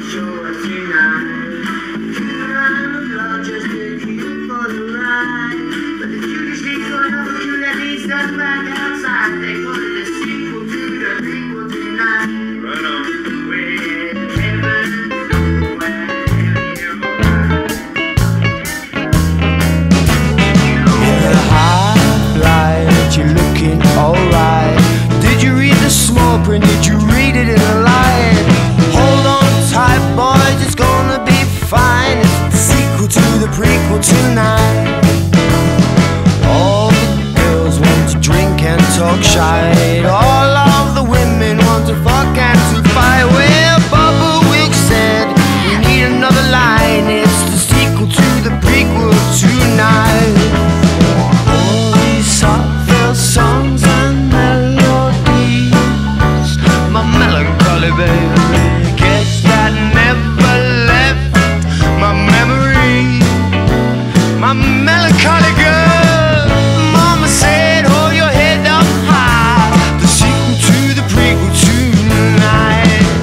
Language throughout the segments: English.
show us tonight. I'm a blood just to keep for the ride. But the cutie streets going up with you that needs us back outside. They call it a sequel to the prequel tonight. Right on. We're in heaven. You're looking alright. Did you read the small print? Did you read it in a light? Hold on tight, boys, it's gonna be fine. It's the sequel to the prequel tonight. All the girls want to drink and talk shite. All of the women want to fuck and to fight. Well, Bubba Wilkes said we need another line. It's the sequel to the prequel tonight. Songs and melodies, my melancholy baby, guess that never left my memory. My melancholy girl, mama said, hold your head up high. The sequel to the prequel tonight.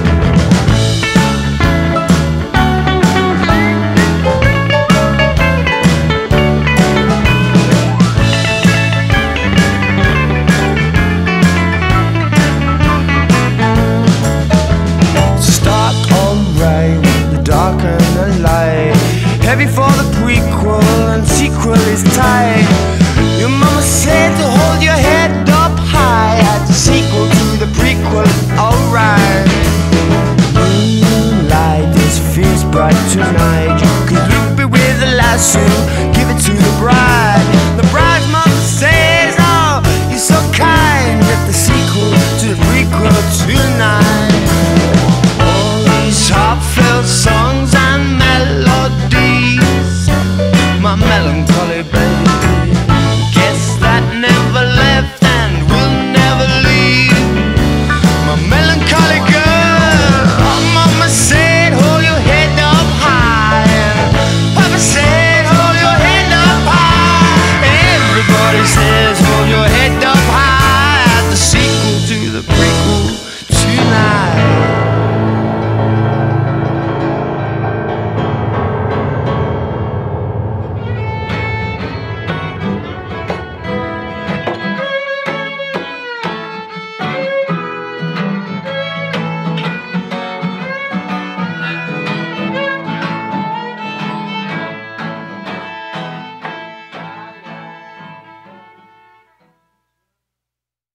Dark and the light, heavy for the prequel and sequel is tight. Your mama said to hold your head up high. At the sequel to the prequel, alright. Moonlight is fierce bright tonight. You could loop it with a lasso.